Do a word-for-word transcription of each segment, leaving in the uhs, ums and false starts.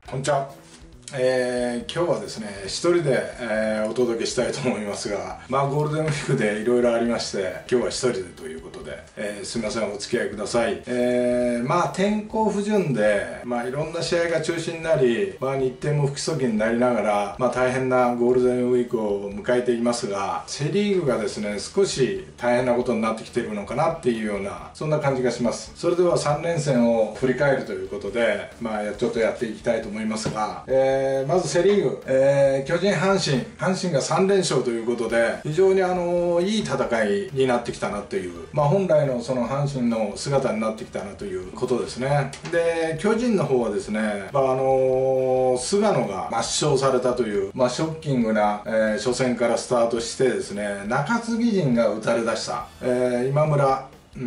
こんにちは。えー、今日はですね一人で、えー、お届けしたいと思いますが、まあゴールデンウィークでいろいろありまして、今日は一人でということで、えー、すみません、お付き合いください。えー、まあ天候不順で、まあいろんな試合が中止になり、まあ日程も不規則になりながら、まあ大変なゴールデンウィークを迎えていますが、セ・リーグがですね少し大変なことになってきているのかなっていうような、そんな感じがします。それではさん連戦を振り返るということで、まあちょっとやっていきたいと思いますが、えーえー、まずセ・リーグ、えー、巨人、阪神、阪神がさん連勝ということで、非常に、あのー、いい戦いになってきたなという、まあ、本来のその阪神の姿になってきたなということですね。で、巨人の方はですね、まああのー、菅野が抹消されたという、まあ、ショッキングな、えー、初戦からスタートしてですね、中継ぎ陣が打たれ出した、えー、今村、うん、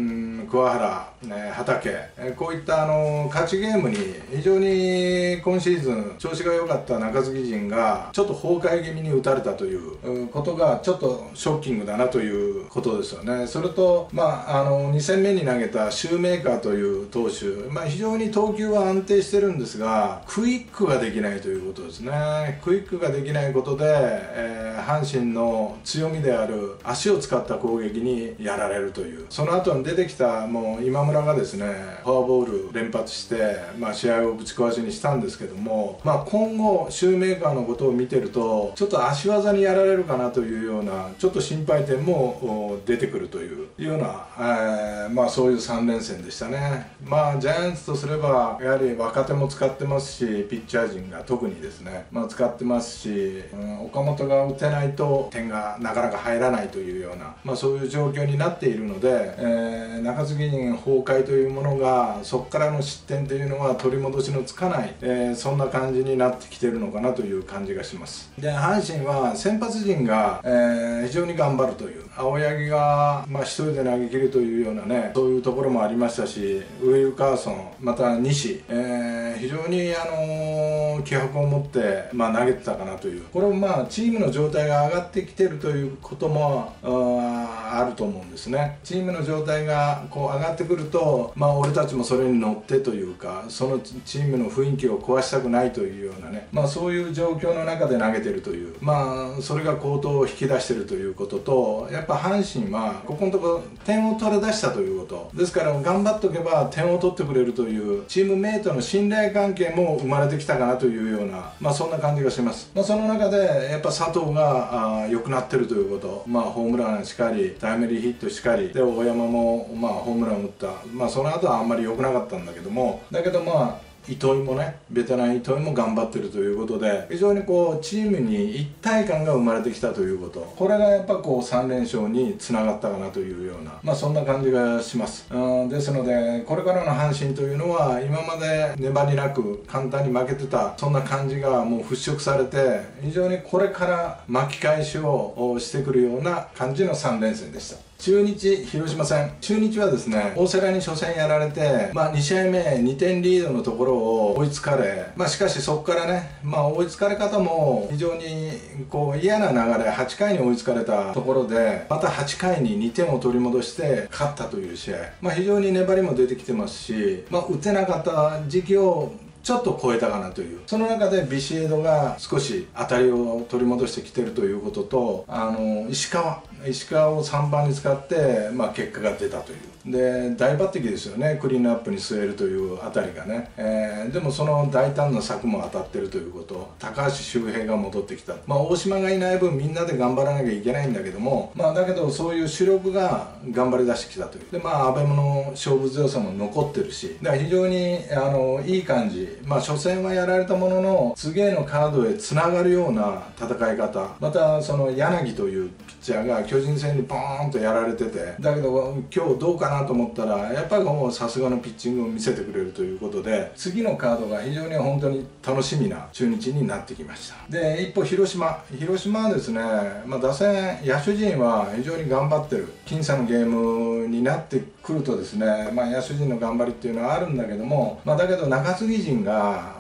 桑原、ね、畠、えこういったあの勝ちゲームに非常に今シーズン調子が良かった中継ぎ陣がちょっと崩壊気味に打たれたということがちょっとショッキングだなということですよね。それと、まあ、あのに戦目に投げたシューメーカーという投手、まあ、非常に投球は安定してるんですが、クイックができないということですね。クイックができないことで、えー、阪神の強みである足を使った攻撃にやられるという、その後に出てきたもう今村がですねフォアボール連発して、まあ、試合をぶち壊しにしたんですけども、まあ、今後シューメーカーのことを見てるとちょっと足技にやられるかなというようなちょっと心配点も出てくるというような、えー、まあそういうさん連戦でしたね。まあジャイアンツとすればやはり若手も使ってますし、ピッチャー陣が特にですね、まあ、使ってますし、うん、岡本が打てないと点がなかなか入らないというような、まあ、そういう状況になっているので、えー、中継ぎ陣崩壊というものがそこからの失点というのは取り戻しのつかない、えー、そんな感じになってきてるのかなという感じがします。で、阪神は先発陣が、えー、非常に頑張るという、青柳が、まあ、一人で投げ切るというようなね、そういうところもありましたし、ウィルカーソン、また西、えー、非常に、あのー、気迫を持って、まあ、投げてたかなという、これもまあチームの状態が上がってきてるということもあると思うんですね。チームの状態がこう上がってくると、まあ、俺たちもそれに乗ってというか、そのチームの雰囲気を壊したくないというようなね、まあ、そういう状況の中で投げてるという、まあそれが好投を引き出してるということと、やっぱ阪神はここのところ点を取り出したということですから、頑張っておけば点を取ってくれるというチームメイトの信頼関係も生まれてきたかなというような、まあ、そんな感じがします。まあ、その中でやっぱ佐藤が良くなってるということ、まあ、ホームランしかりタイムリーヒットしかりで、大山もまあホームラン打った、まあ、その後はあんまり良くなかったんだけども、だけどまあ糸井もね、ベテラン糸井も頑張ってるということで、非常にこうチームに一体感が生まれてきたということ、これがやっぱこうさん連勝につながったかなというような、まあそんな感じがします。うん、ですのでこれからの阪神というのは今まで粘りなく簡単に負けてた、そんな感じがもう払拭されて、非常にこれから巻き返しをしてくるような感じのさん連戦でした。中日、広島戦。中日はですね、大瀬良に初戦やられて、まあに試合目にてんリードのところを追いつかれ、まあしかしそこからね、まあ追いつかれ方も非常にこう嫌な流れ、はちかいに追いつかれたところで、またはちかいににてんを取り戻して勝ったという試合。まあ非常に粘りも出てきてますし、まあ打てなかった時期をちょっと超えたかなという、その中でビシエドが少し当たりを取り戻してきてるということと、あの石川石川をさんばんに使って、まあ、結果が出たというで、大抜擢ですよね、クリーンアップに据えるというあたりがね、えー、でもその大胆な策も当たってるということ、高橋周平が戻ってきた、まあ、大島がいない分みんなで頑張らなきゃいけないんだけども、まあ、だけどそういう主力が頑張り出してきたというで、まあ阿部の勝負強さも残ってるし、だから非常にあのいい感じ、まあ初戦はやられたものの次へのカードへつながるような戦い方、またその柳というピッチャーが巨人戦にポーンとやられてて、だけど今日どうかなと思ったらやっぱりもうさすがのピッチングを見せてくれるということで、次のカードが非常に本当に楽しみな中日になってきました。で一方広島広島はですね、まあ、打線野手陣は非常に頑張ってる、僅差のゲームになってくるとですね、まあ、野手陣の頑張りっていうのはあるんだけども、まあ、だけど中継ぎ陣が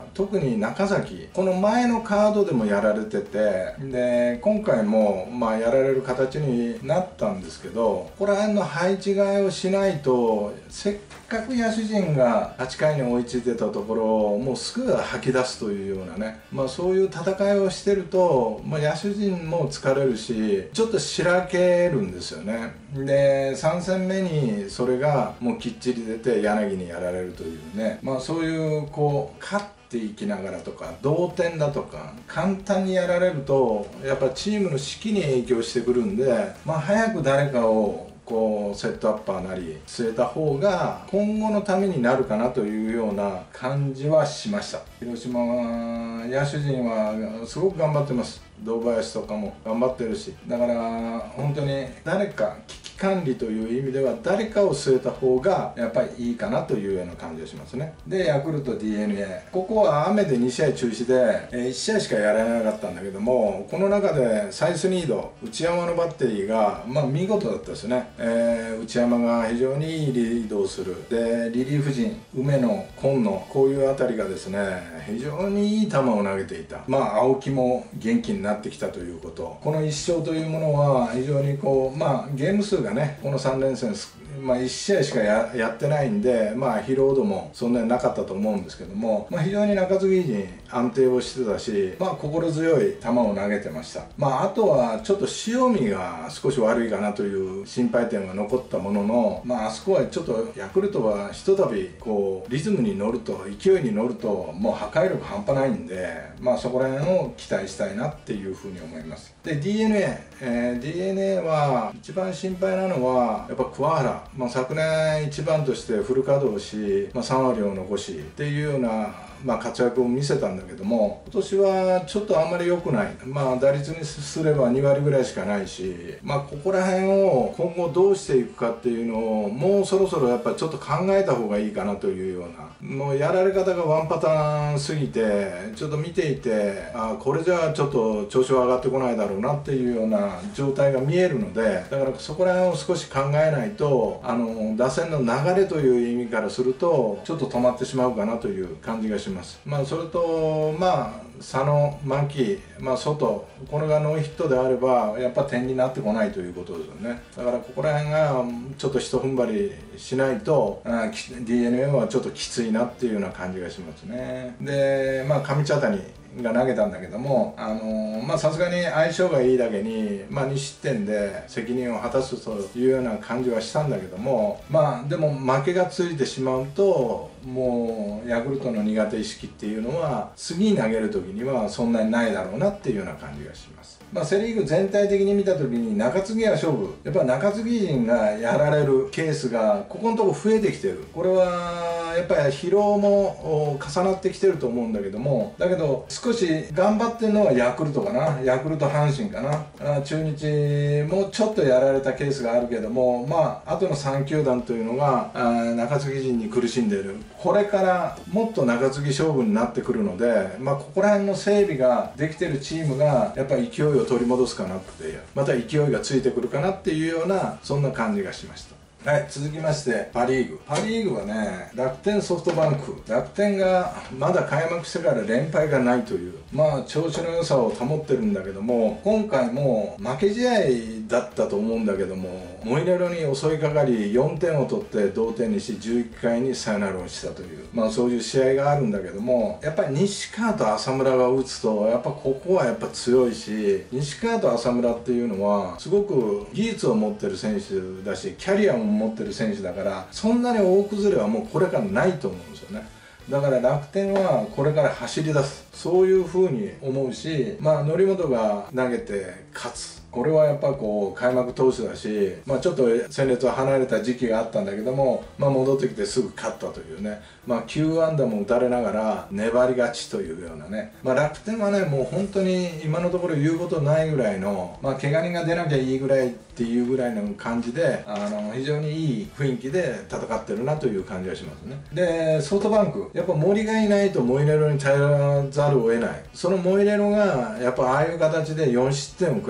特に中崎、この前のカードでもやられてて、で今回もまあやられる形になったんですけど、ここら辺の配置換えをしないと、せっかく野手陣がはちかいに追いついてたところをもうすぐ吐き出すというようなね、まあ、そういう戦いをしてると、まあ、野手陣も疲れるし、ちょっとしらけるんですよね。でさん戦目にそれがもうきっちり出て柳にやられるというね、まあ、そういうこう勝っていきながらとか同点だとか簡単にやられると、やっぱチームの士気に影響してくるんで、まあ、早く誰かをこうセットアッパーなり据えた方が今後のためになるかなというような感じはしました。広島は野手陣はすごく頑張ってます。堂林とかも頑張ってるし、だから本当に誰か危機管理という意味では誰かを据えた方がやっぱりいいかなというような感じがしますね。でヤクルト ディーエヌエー、 ここは雨でに試合中止で、えー、いち試合しかやられなかったんだけども、この中でサイスニード内山のバッテリーがまあ見事だったですね。えー、内山が非常にいいリードをする。でリリーフ陣梅野、今野、こういうあたりがですね非常にいい球を投げていた。まあ青木も元気になってきたということ、このいっ勝というものは非常にこうまあゲーム数がねこのさん連戦まあいち試合しか や, やってないんで、まあ疲労度もそんなになかったと思うんですけども、まあ、非常に中継ぎ陣安定をしてたし、まあ心強い球を投げてました。まああとはちょっと塩見が少し悪いかなという心配点が残ったものの、まああそこはちょっとヤクルトはひとたびこうリズムに乗ると、勢いに乗るともう破壊力半端ないんで、まあそこら辺を期待したいなっていうふうに思います。で ディーエヌエー、えー、ディーエヌエー は一番心配なのはやっぱ桑原、まあ、昨年一番としてフル稼働し、まあ、さん割を残しっていうようなまあ活躍を見せたんだけども、今年はちょっとあんまり良くない。まあ打率にすればに割ぐらいしかないし、まあここら辺を今後どうしていくかっていうのをもうそろそろやっぱりちょっと考えた方がいいかなというような、もうやられ方がワンパターンすぎてちょっと見ていて、あこれじゃあちょっと調子は上がってこないだろうなっていうような状態が見えるので、だからそこら辺を少し考えないと、あの打線の流れという意味からするとちょっと止まってしまうかなという感じがします。まあそれとまあ佐野、牧、まあ、外、これがノーヒットであればやっぱ点になってこないということですよね。だからここら辺がちょっとひと踏ん張りしないと ディーエヌエー はちょっときついなっていうような感じがしますね。でまあ上茶谷が投げたんだけども、あのー、まあさすがに相性がいいだけに、まあ、に失点で責任を果たすというような感じはしたんだけども、まあでも負けがついてしまうともうヤクルトの苦手意識っていうのは次に投げる時にはそんなにないだろうなっていうような感じがします。まあ、セ・リーグ全体的に見た時に中継ぎは勝負、やっぱ中継ぎ陣がやられるケースがここのところ増えてきてる。これはやっぱり疲労も重なってきてると思うんだけども、だけど少し頑張ってるのはヤクルトかな、ヤクルト阪神かな、中日もちょっとやられたケースがあるけども、まああとのさん球団というのが中継ぎ陣に苦しんでいる。これからもっと中継ぎ勝負になってくるので、まあ、ここら辺の整備ができてるチームがやっぱり勢いを取り戻すかなって、また勢いがついてくるかなっていうようなそんな感じがしました。はい、続きましてパ・リーグ。パ・リーグはね、楽天、ソフトバンク、楽天がまだ開幕してから連敗がないという、まあ調子の良さを保ってるんだけども、今回も負け試合だったと思うんだけども、モイネロに襲いかかりよんてんを取って同点にしじゅういっかいにサヨナラをしたという、まあそういう試合があるんだけども、やっぱり西川と浅村が打つとやっぱここはやっぱ強いし、西川と浅村っていうのはすごく技術を持ってる選手だし、キャリアも持ってる選手だから、そんなに大崩れはもうこれからないと思うんですよね。だから楽天はこれから走り出す、そういうふうに思うし、まあ則本が投げて勝つ、これはやっぱこう開幕投手だし、まあ、ちょっと戦列を離れた時期があったんだけども、まあ、戻ってきてすぐ勝ったというね、まあ、きゅう安打も打たれながら粘り勝ちというようなね、まあ、楽天はねもう本当に今のところ言うことないぐらいの、まあ、怪我人が出なきゃいいぐらいっていうぐらいの感じで、あの非常にいい雰囲気で戦ってるなという感じがしますね。でソフトバンク、やっぱ森がいないとモイネロに頼らざるを得ない。そのモイネロがやっぱああいう形でよん失点を食らう。で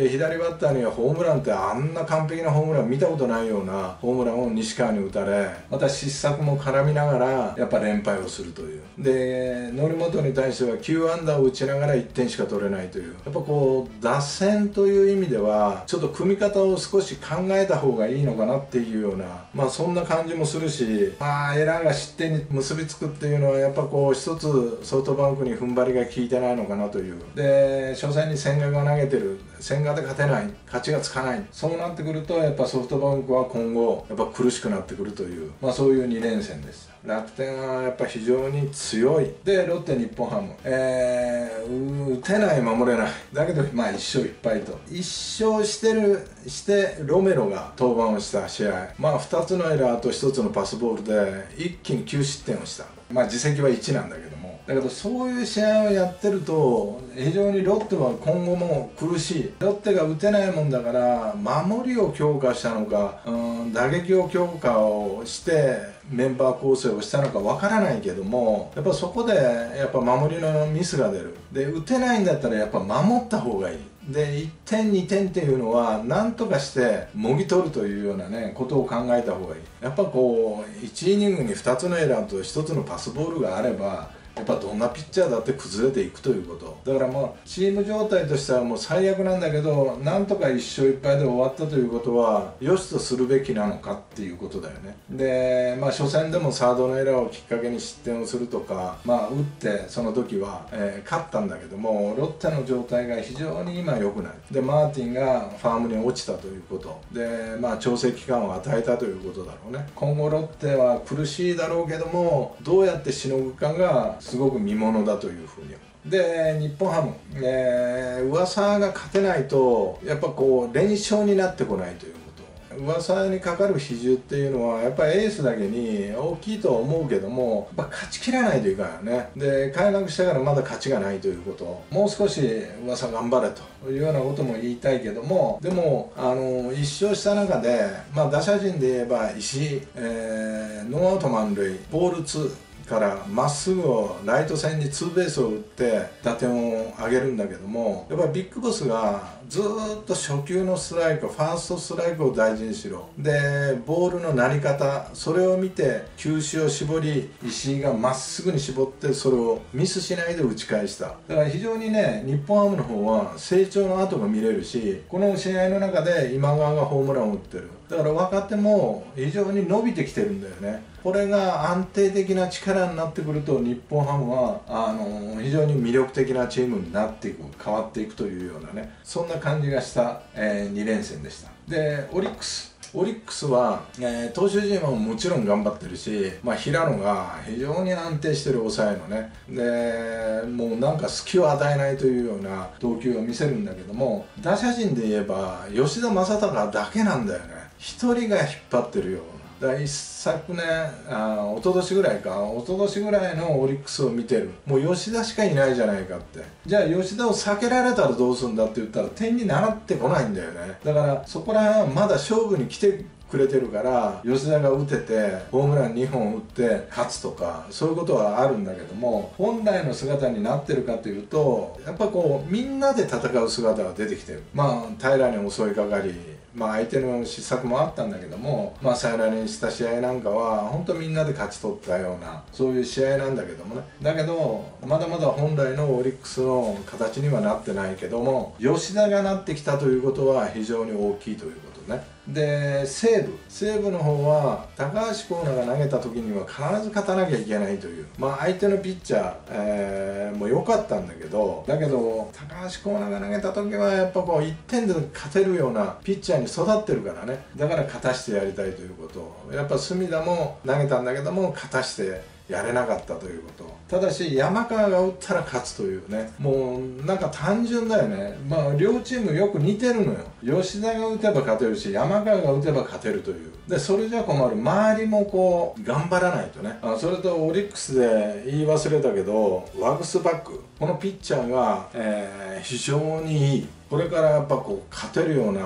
左バッターにはホームランってあんな完璧なホームラン見たことないようなホームランを西川に打たれ、また失策も絡みながらやっぱ連敗をするという。で則本に対してはきゅうアンダーを打ちながらいってんしか取れないという、やっぱこう打線という意味ではちょっと組み方を少し考えた方がいいのかなっていうような、まあそんな感じもするし、まあエラーが失点に結びつくっていうのはやっぱこう一つソフトバンクに踏ん張りが効いてないのかなという。で初戦に千賀が投げてる、千賀で勝てない、勝ちがつかない、そうなってくるとやっぱソフトバンクは今後やっぱ苦しくなってくるという、まあそういうに連戦です。楽天はやっぱ非常に強い。でロッテ、日本ハム、えー、打てない、守れない、だけどまあいっ勝いっ敗と、いっ勝してるしてロメロが登板をした試合、まあふたつのエラーとひとつのパスボールで一気にきゅう失点をした。まあ実績はいちなんだけども、だけどそういう試合をやってると非常にロッテは今後も苦しい。ロッテが打てないもんだから守りを強化したのか、うん、打撃を強化をしてメンバー構成をしたのかわからないけども、やっぱそこでやっぱ守りのミスが出る。で打てないんだったらやっぱ守った方がいい。でいってんにてんっていうのは何とかしてもぎ取るというようなねことを考えた方がいい。やっぱこういちイニングにふたつのエラーとひとつのパスボールがあればやっぱどんなピッチャーだって崩れていくということ。だからもうチーム状態としてはもう最悪なんだけど、なんとかいっ勝いっ敗で終わったということは良しとするべきなのかっていうことだよね。でまあ初戦でもサードのエラーをきっかけに失点をするとか、まあ打ってその時は、えー、勝ったんだけども、ロッテの状態が非常に今良くない。でマーティンがファームに落ちたということで、まあ調整期間を与えたということだろうね。今後ロッテは苦しいだろうけども、どうやってしのぐかがすごく見ものだというふうに。で日本ハム、えー、噂が勝てないとやっぱこう連勝になってこないということ。噂にかかる比重っていうのはやっぱりエースだけに大きいとは思うけども、やっぱ勝ちきらないといかんよね。で開幕してからまだ勝ちがないということ、もう少し噂頑張れというようなことも言いたいけども、でもあのいっ勝した中で、まあ、打者陣で言えば石井、えー、ノーアウト満塁、ボールツーからまっすぐをライト線にツーベースを打って打点を上げるんだけども、やっぱりビッグボスがずーっと初球のストライク、ファーストストライクを大事にしろ、でボールのなり方、それを見て球種を絞り、石井がまっすぐに絞ってそれをミスしないで打ち返した。だから非常にね日本ハムの方は成長の跡が見れるし、この試合の中で今川がホームランを打ってる。だから若手も非常に伸びてきてるんだよね。これが安定的な力になってくると日本ハムはあの非常に魅力的なチームになっていく、変わっていくというようなね、そんな感じがした、えー、に連戦でした。でオリックスオリックスは、えー、投手陣はもちろん頑張ってるし、まあ、平野が非常に安定してる抑えのね、でもうなんか隙を与えないというような投球を見せるんだけども、打者陣で言えば吉田正尚だけなんだよね。一人が引っ張ってるような。だから一昨年、あ一昨年ぐらいか、一昨年ぐらいのオリックスを見てる、もう吉田しかいないじゃないかって。じゃあ吉田を避けられたらどうするんだって言ったら点に習ってこないんだよね。だからそこら辺はまだ勝負に来てくれてるから、吉田が打ててホームランにほん打って勝つとかそういうことはあるんだけども、本来の姿になってるかというとやっぱこうみんなで戦う姿が出てきてる。まあ平良に襲いかかり、まあ相手の失策もあったんだけども、まあサヨナラにした試合なんかは本当みんなで勝ち取ったようなそういう試合なんだけどもね。だけどまだまだ本来のオリックスの形にはなってないけども、吉田がなってきたということは非常に大きいということね。で西武西武の方は高橋光成が投げた時には必ず勝たなきゃいけないという、まあ相手のピッチャー、えー、も良かったんだけど、だけど高橋光成が投げた時はやっぱこういってんで勝てるようなピッチャーに育ってるからね。だから勝たしてやりたいということを、やっぱ隅田も投げたんだけども勝たしてやれなかったということ。ただし山川が打ったら勝つというね、もうなんか単純だよね。まあ両チームよく似てるのよ。吉田が打てば勝てるし山川が打てば勝てるという。でそれじゃ困る、周りもこう頑張らないとね。あそれとオリックスで言い忘れたけどワグスバック、このピッチャーが、えー、非常にいい。これからやっぱこう勝てるような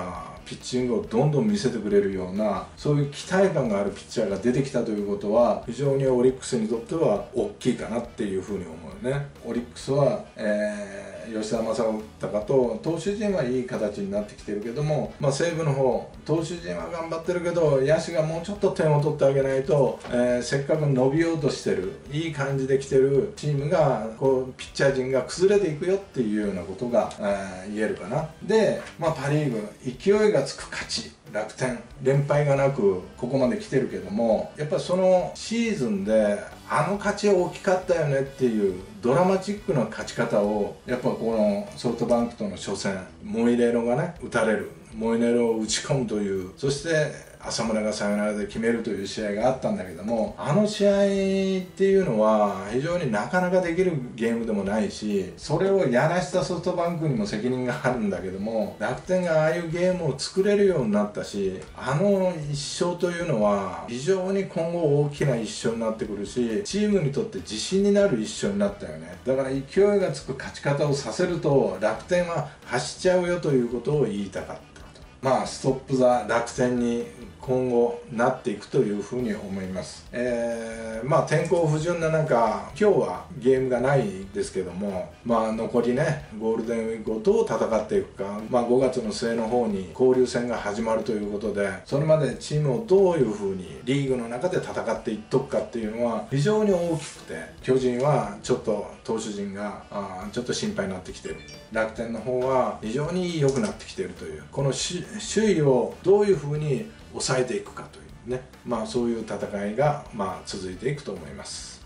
ピッチングをどんどん見せてくれるような、そういう期待感があるピッチャーが出てきたということは、非常にオリックスにとっては大きいかなっていうふうに思うね。オリックスは、えー吉田正尚と投手陣はいい形になってきてるけども、まあ、西武の方投手陣は頑張ってるけど、野手がもうちょっと点を取ってあげないと、えー、せっかく伸びようとしてるいい感じで来てるチームがこうピッチャー陣が崩れていくよっていうようなことが、えー、言えるかな。で、まあ、パ・リーグ勢いがつく勝ち、楽天連敗がなくここまで来てるけども、やっぱりそのシーズンであの勝ちは大きかったよねっていうドラマチックな勝ち方を、やっぱこのソフトバンクとの初戦、モイネロがね打たれる、モイネロを打ち込むという、そして浅村がサヨナラで決めるという試合があったんだけども、あの試合っていうのは非常になかなかできるゲームでもないし、それをやらしたソフトバンクにも責任があるんだけども、楽天がああいうゲームを作れるようになったし、あのいっ勝というのは非常に今後大きないっ勝になってくるし、チームにとって自信になるいっ勝になったよね。だから勢いがつく勝ち方をさせると楽天は走っちゃうよということを言いたかった。まあ、ストップ・ザ・楽天に今後なっていくというふうに思います。えー、まあ天候不順な中、今日はゲームがないですけども、まあ残りねゴールデンウィークをどう戦っていくか、まあごがつの末の方に交流戦が始まるということで、それまでチームをどういうふうにリーグの中で戦っていっとくかっていうのは非常に大きくて、巨人はちょっと投手陣があちょっと心配になってきてる、楽天の方は非常に良くなってきているという、この首位をどういうふうに抑えていくかというね、まあそういう戦いがまあ続いていくと思います。